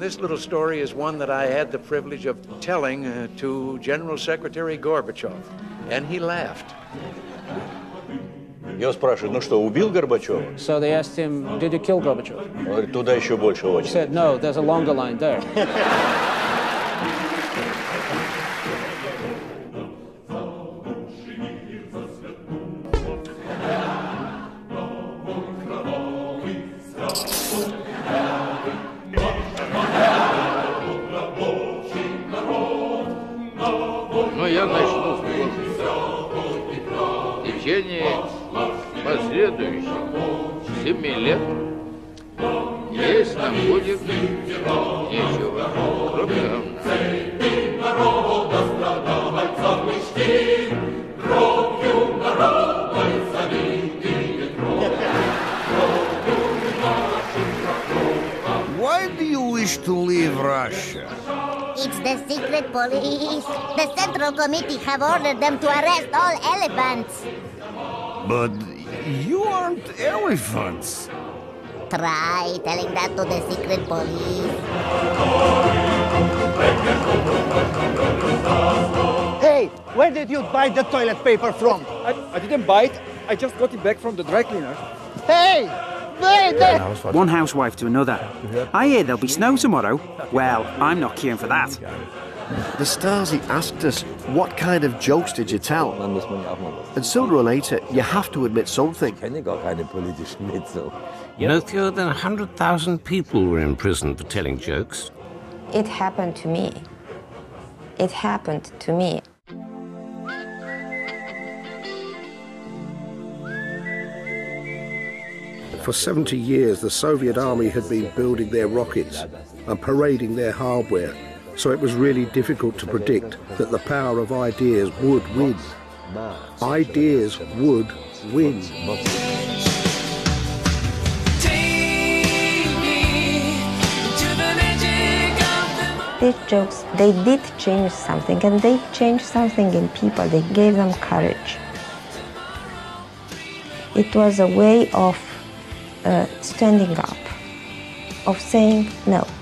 this little story is one that I had the privilege of telling to General Secretary Gorbachev, and he laughed. Его спрашивают, ну что, убил Горбачева? So they asked him, did you kill Gorbachev? Он говорит, туда еще больше He очередь. said, no, there's a longer line there. Но я начну в течение последующих 7 лет есть нам будет нечего, кроме говна. Why do you wish to leave Russia? It's the secret police. The Central Committee have ordered them to arrest all elephants. But you aren't elephants. Try telling that to the secret police. Hey, where did you buy the toilet paper from? I didn't buy it. I just got it back from the dry cleaner. Hey! Wait there! One housewife to another. I hear there'll be snow tomorrow. Well, I'm not queuing for that. The Stasi asked us, what kind of jokes did you tell? And sooner or later, you have to admit something. No fewer than 100,000 people were imprisoned for telling jokes. It happened to me. It happened to me. For 70 years, the Soviet army had been building their rockets and parading their hardware, so it was really difficult to predict that the power of ideas would win. Ideas would win. These jokes, they did change something, and they changed something in people. They gave them courage. It was a way of standing up, of saying no.